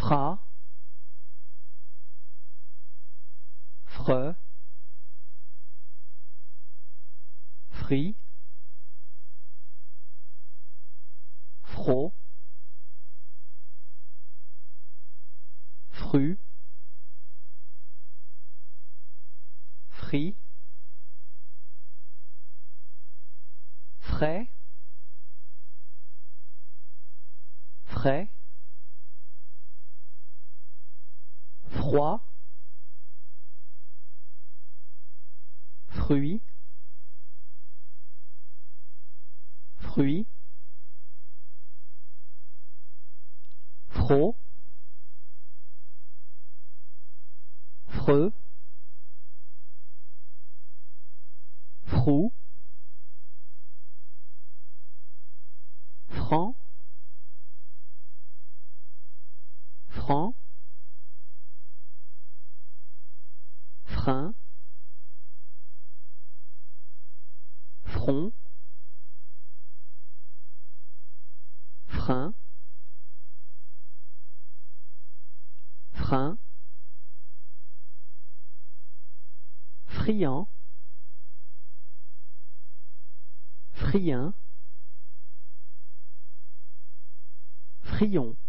fra, freux, fri, fro, fru, fri, frais, frais, froid, fruit, fruit, fro, freux, frou, franc, franc, frein, front, frein, frein, friand, friand, frion.